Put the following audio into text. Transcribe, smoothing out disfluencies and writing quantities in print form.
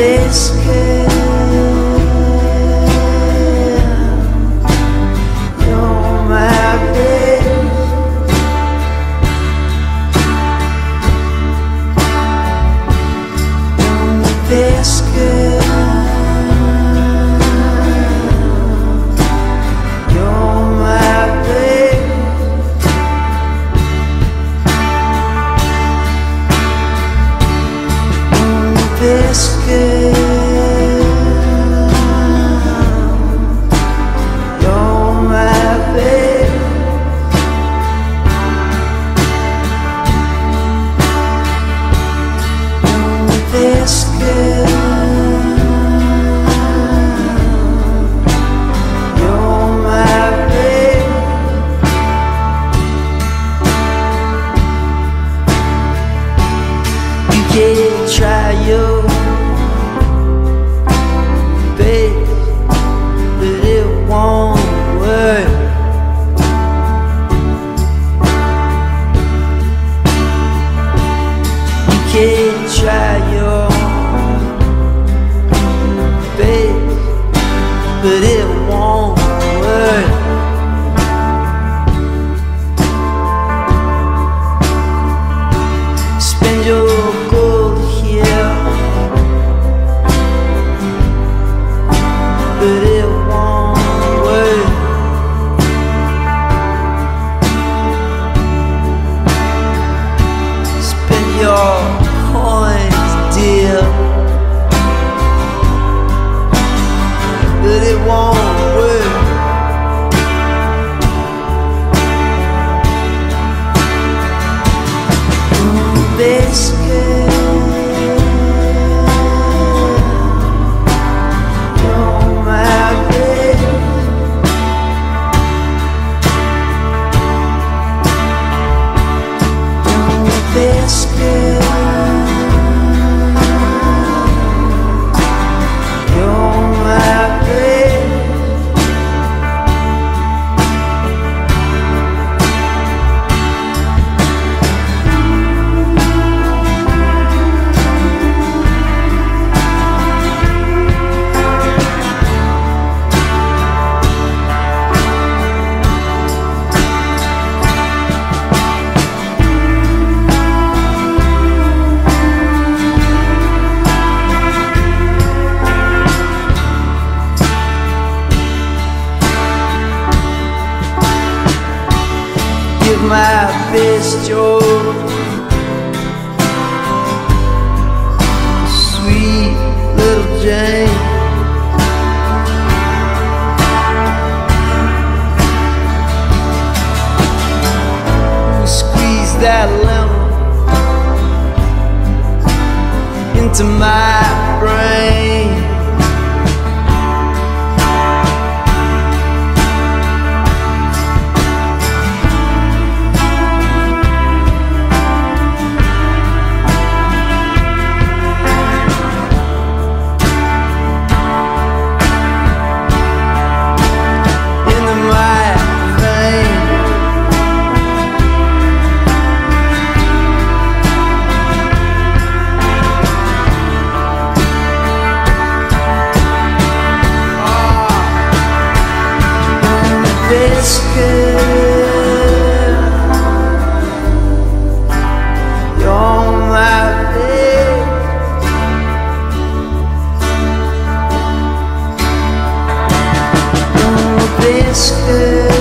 biscuit. You're my baby. Biscuit. You're my baby. Biscuit. You're my baby. Biscuit. You're my baby. You can't try your best, but it won't work. You can't try your best, but it won't work. Spend your gold here, but it won't work. Spend your coins, dear, but it won't work. Biscuit. You're my baby. Biscuit. You're my baby. Give my best, Joe. Sweet little Jane. Squeeze that lemon into my brain. Biscuit. You're my baby. Biscuit.